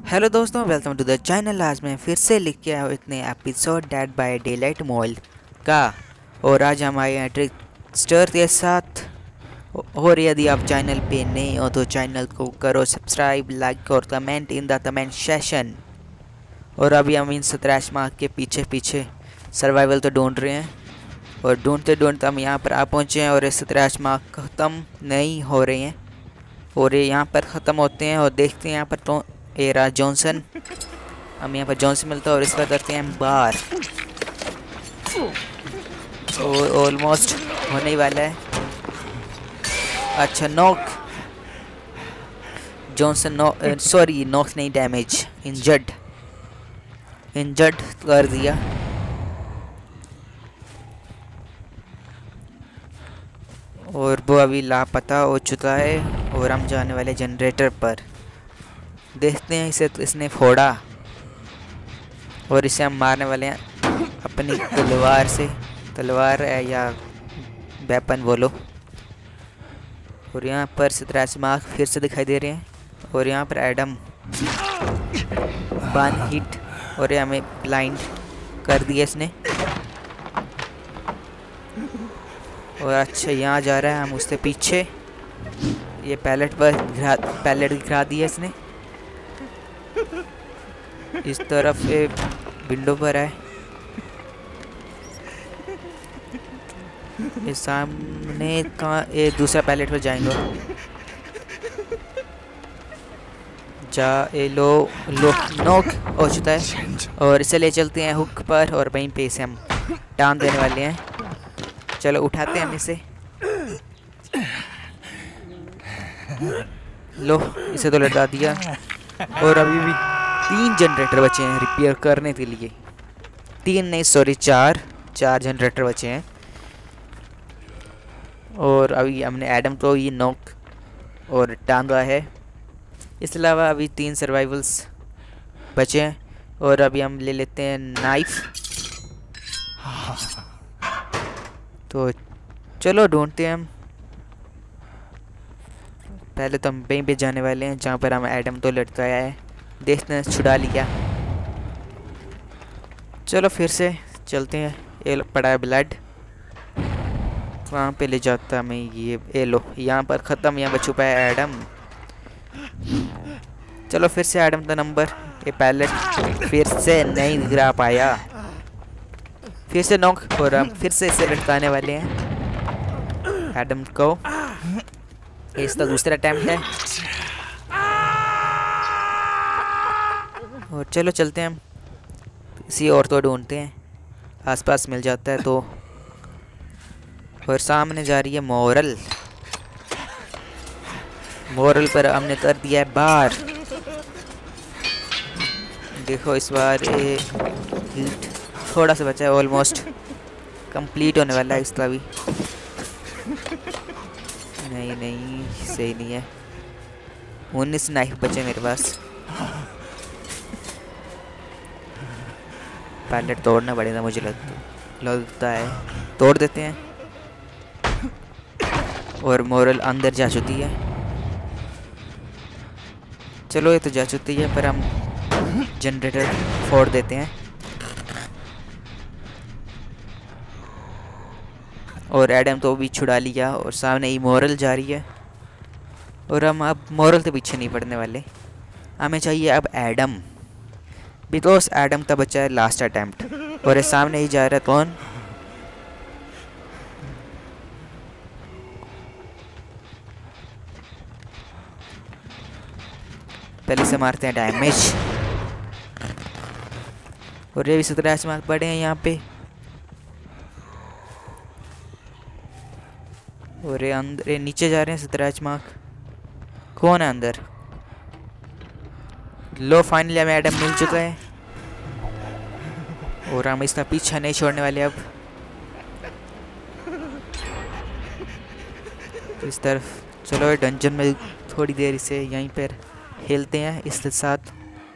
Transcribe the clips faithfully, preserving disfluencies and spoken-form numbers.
Hello दोस्तों, welcome to the channel. आज मैं फिर से लिख के आया हूँ इतने episode Dead by Daylight mall का। और आज हम आए हैं ट्रिकस्टर के साथ। और यदि आप चैनल पे नए हो तो चैनल को करो सब्सक्राइब, लाइक और comment in the comment session. और अभी हम इन सत्रह मार्क के पीछे पीछे सर्वाइवल तो ढूंढ रहे हैं, और ढूंढते ढूंढते हम यहाँ पर आ पहुँचे हैं। और ये सत्रह मार्क ख़त्म नहीं हो रहे हैं, और ये यहाँ पर ख़त्म होते हैं। और देखते हैं यहाँ पर तो ए रहा जॉनसन। हम यहाँ पर जॉनसन मिलता है और इस पर करते हैं बार। और ऑलमोस्ट होने ही वाला है। अच्छा, knock Johnson, knock sorry knock नहीं, डैमेज, इंजर्ड इंजर्ड कर दिया। और वो अभी लापता हो चुका है। और हम जाने वाले जनरेटर पर। देखते हैं इसे, तो इसने फोड़ा और इसे हम मारने वाले हैं अपनी तलवार से। तलवार है या वेपन बोलो। और यहाँ पर सत्रह मार्क फिर से दिखाई दे रहे हैं। और यहाँ पर एडम वन हिट, और ये हमें ब्लाइंड कर दिया इसने। और अच्छा, यहाँ जा रहा है, हम उससे पीछे। ये पैलेट पर गिरा पैलेट गिरा दिया इसने। इस तरफ ये विंडो पर है, ये सामने का ये दूसरा पैलेट पर जाएंगे। जा ए लो लो नॉक हो चुका है। और इसे ले चलते हैं हुक पर, और वहीं पे इसे हम टान देने वाले हैं। चलो उठाते हैं हम इसे। लो, इसे तो लटा दिया। और अभी भी तीन जनरेटर बचे हैं रिपेयर करने के लिए। तीन नहीं, सॉरी चार चार जनरेटर बचे हैं। और अभी हमने एडम को ये नॉक और टांगा है। इसके अलावा अभी तीन सर्वाइवल्स बचे हैं। और अभी हम ले लेते हैं नाइफ। तो चलो ढूंढते हैं हम। पहले तो हम वहीं पे जाने वाले हैं जहाँ पर हम एडम तो लटकाया है। देखते हैं छुड़ा लिया। चलो फिर से चलते हैं। ये पड़ा है ब्लड, वहाँ पे ले जाता मैं ये। ए लो, यहाँ पर ख़त्म। यहाँ पर छुपा है एडम। चलो फिर से एडम का नंबर। ये पैलेट फिर से नहीं गिरा पाया। फिर से नॉक, और हम फिर से इसे लटकाने वाले हैं एडम को। इसका दूसरा अटेम्प्ट है। और चलो चलते हैं हम। किसी और तो ढूंढते हैं, आसपास मिल जाता है तो। और सामने जा रही है मोरल। मोरल पर हमने कर दिया है बार। देखो इस बार ये हिट थोड़ा सा बचा है। ऑलमोस्ट कंप्लीट होने वाला है इसका भी। नहीं नहीं, सही नहीं है। उन्नीस नाइफ बचे मेरे पास। पैलेट तोड़ना पड़ेगा मुझे लगता लगता है। तोड़ देते हैं। और मोरल अंदर जा चुकी है। चलो ये तो जा चुकी है, पर हम जनरेटर फोड़ देते हैं। और एडम तो भी छुड़ा लिया। और सामने ही मोरल जा रही है। और हम अब मोरल के पीछे नहीं पड़ने वाले। हमें चाहिए अब एडम, बिकॉज एडम का बच्चा है लास्ट अटैम्प्ट। और ये सामने ही जा रहा है कौन? पहले से मारते हैं डैमेज। और ये भी सत्रह मार्क पड़े हैं यहाँ पे। और ये अंदर, ये नीचे जा रहे हैं सत्रह मार्क। कौन है अंदर? लो, फाइनली हमें एडम मिल चुका है। और हम इसका पीछा नहीं छोड़ने वाले अब। इस तरफ चलो, डंजन में थोड़ी देर इसे यहीं पर खेलते हैं इसके साथ।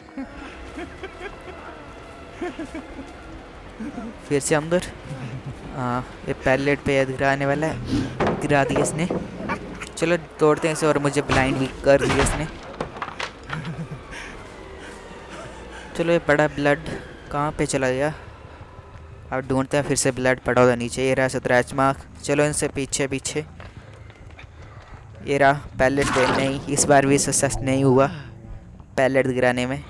फिर से अंदर। हाँ, ये पैलेट पे गिराने वाला है। गिरा दिया इसने। चलो तोड़ते हैं इसे। और मुझे ब्लाइंड भी कर दिया इसने। चलो ये पड़ा ब्लड कहाँ पे चला गया? अब ढूंढते हैं फिर से ब्लड पड़ा होगा नीचे। ये रहा स्क्रैच मार्क। चलो इनसे पीछे पीछे। ये रहा पैलेट दे, नहीं इस बार भी सक्सेस नहीं हुआ पैलेट गिराने में।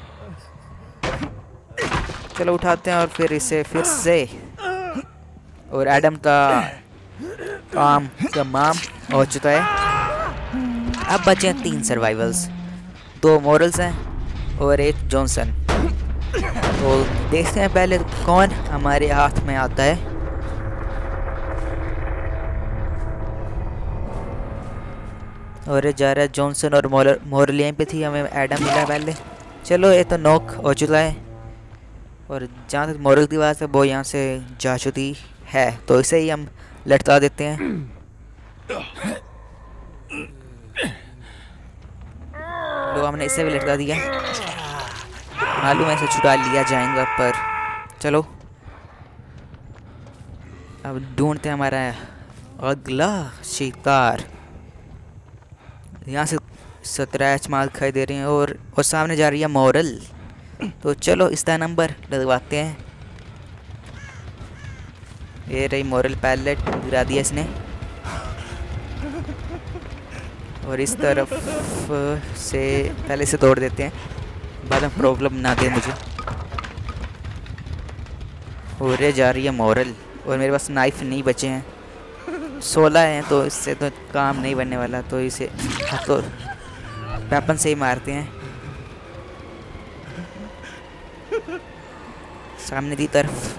चलो उठाते हैं और फिर इसे फिर से। और एडम का काम तमाम हो चुका है। अब बचे हैं तीन सर्वाइवल्स, दो मॉरल्स हैं और एक जॉनसन। तो देखते हैं पहले कौन हमारे हाथ में आता है। और ये जा रहा है जॉनसन और मॉरल यहीं पे थी, हमें एडम मिला पहले। चलो ये तो नॉक हो चुका है। और जहाँ तक मॉरल की बात है वो यहाँ से जा चुकी है, तो इसे ही हम लटका देते हैं। लो हमने इसे भी लटका दिया। मालूम है इसे छुड़ा लिया जाएगा, पर चलो अब ढूंढते हैं हमारा अगला शिकार। यहाँ से स्क्रैच मार्क दिखाई दे रहे हैं और और सामने जा रही है मॉरल। तो चलो इसका नंबर लगवाते हैं। ये रही मॉरल, पैलेट गिरा दिया इसने। और इस तरफ से पहले से तोड़ देते हैं, बाद में प्रॉब्लम ना दे मुझे। और ये जा रही है मॉरल और मेरे पास नाइफ नहीं बचे हैं। सोलह हैं तो इससे तो काम नहीं बनने वाला, तो इसे तो वेपन से ही मारते हैं। सामने की तरफ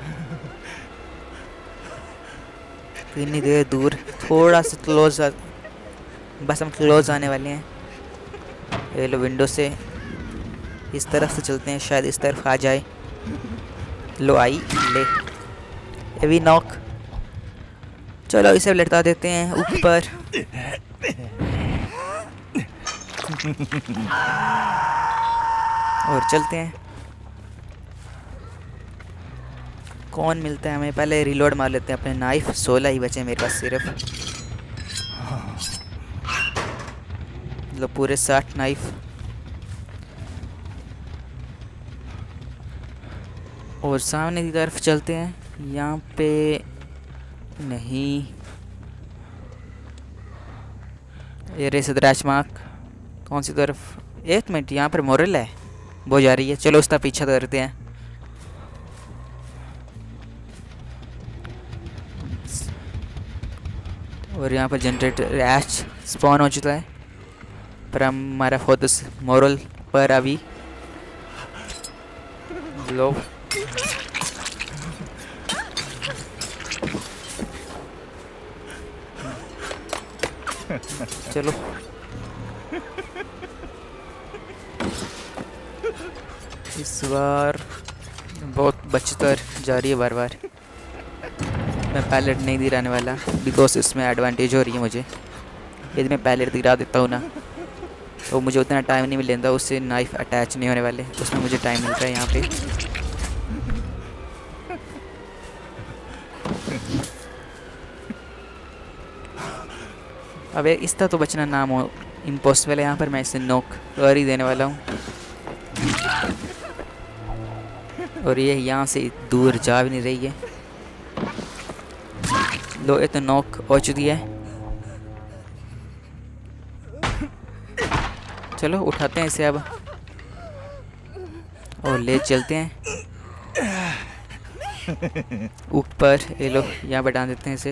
इतनी देर दूर, थोड़ा सा क्लोज, बस हम क्लोज आने वाले हैं। ये लो विंडो से इस तरफ से चलते हैं, शायद इस तरफ आ जाए। लो आई ले, ये भी नॉक। चलो इसे लटका देते हैं ऊपर। और चलते हैं। कौन मिलता है हमें? पहले रिलोड मार लेते हैं अपने नाइफ। सोलह ही बचे मेरे पास सिर्फ। लो पूरे साठ नाइफ। और सामने की तरफ चलते हैं। यहाँ पे नहीं, ये रे स्क्रैच मार्क। कौन सी तरफ? एक मिनट, यहाँ पर मॉरल है, वो जा रही है। चलो उसका पीछा करते हैं। और यहाँ पर जनरेटर ऐश स्पॉन हो चुका है, पर हमारा फोकस मॉरल पर अभी। लो चलो इस बार बहुत बचकर जा रही है बार बार। मैं पैलेट नहीं गिराने वाला बिकॉज इसमें एडवांटेज हो रही है मुझे। यदि मैं पैलेट गिरा देता हूँ ना तो मुझे उतना टाइम नहीं मिलेगा, उससे नाइफ अटैच नहीं होने वाले, उसमें मुझे टाइम मिल रहा है यहाँ पे। अबे इसका तो बचना नाम हो इम्पॉसिबल है। यहाँ पर मैं इसे नॉक कर ही देने वाला हूँ। और ये यहाँ से दूर जा भी नहीं रही है। लो ये तो नॉक हो चुकी है। चलो उठाते हैं इसे अब और ले चलते हैं ऊपर। ये लो यहाँ पर डाल देते हैं इसे।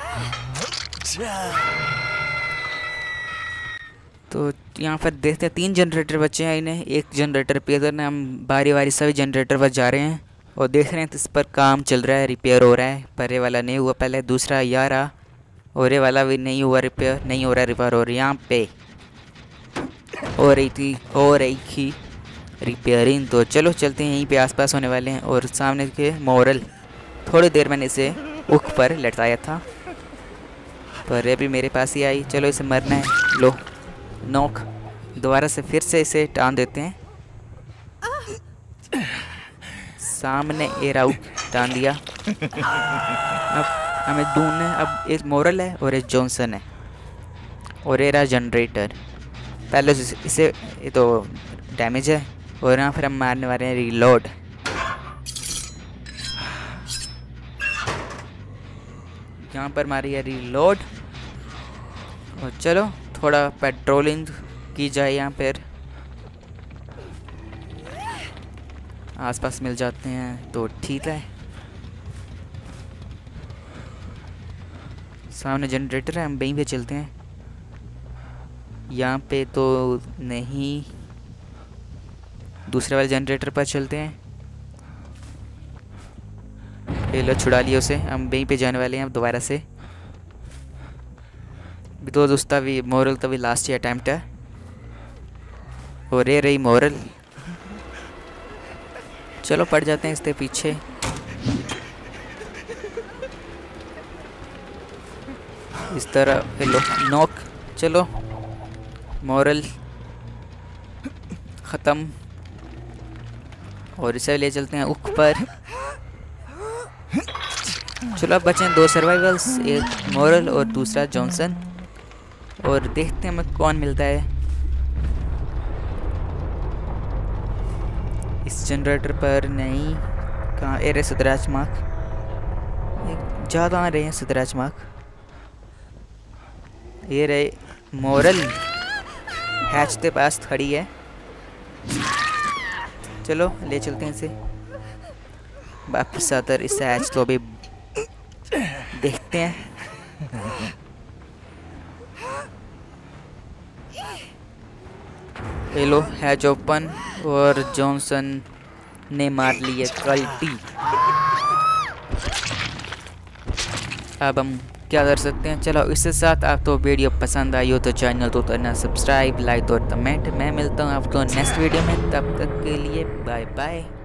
तो यहाँ पर देखते हैं तीन जनरेटर बचे हैं, इन्हें एक जनरेटर रिपेयर करना है। हम बारी बारी सभी जनरेटर पर जा रहे हैं और देख रहे हैं तो इस पर काम चल रहा है, रिपेयर हो रहा है। पर ये वाला नहीं हुआ पहले, दूसरा ये रहा और ये वाला भी नहीं हुआ रिपेयर, नहीं हो रहा रिपेयर। और यहाँ पे हो रही थी हो रही थी रिपेयरिंग। तो चलो चलते हैं, यहीं पे आसपास होने वाले हैं। और सामने के मॉरल, थोड़ी देर मैंने इसे उख पर लटकाया था पर ये भी मेरे पास ही आई। चलो इसे मरना है। लो नॉक, दोबारा से फिर से इसे टान देते हैं। सामने एयर आउट टान दिया। अब हमें ढूंढना है। अब एक मॉरल है और एक जॉनसन है और ये रहा जनरेटर। पहले इसे, ये तो डैमेज है और यहाँ फिर हम मारने वाले हैं रीलोड। यहाँ पर मारी है रीलोड। और चलो थोड़ा पेट्रोलिंग की जाए। यहाँ पर आसपास मिल जाते हैं तो ठीक है। सामने जनरेटर है, हम वहीं पे चलते हैं। यहाँ पे तो नहीं, दूसरे वाले जनरेटर पर चलते हैं। ये लो छुड़ा लिया उसे, हम वहीं पे जाने वाले हैं अब दोबारा से। तो दोस्ता भी मोरल तो भी लास्ट अटैम्प्ट है। और ये रही मोरल। चलो पड़ जाते हैं इसके पीछे। इस तरह हेलो नॉक। चलो मोरल ख़त्म। और इसे ले चलते हैं ऊपर। चलो अब बचे हैं दो सर्वाइवल्स, एक मोरल और दूसरा जॉनसन। और देखते हैं हमें कौन मिलता है। इस जनरेटर पर नहीं, कहाँ ए रहे सतराज मार्क, ज़्यादा आ रहे हैं सतराज मार्क। ये रहे मोरल हैच के पास खड़ी है। चलो ले चलते हैं इसे वापस आकर। इस हैच को भी देखते हैं। हेलो हैच ओपन और जॉनसन ने मार ली है कल्टी। अब हम क्या कर सकते हैं। चलो इसके साथ आप तो वीडियो पसंद आई हो तो चैनल तो करना सब्सक्राइब, लाइक और कमेंट। मैं मिलता हूँ आपको नेक्स्ट वीडियो में, तब तक के लिए बाय बाय।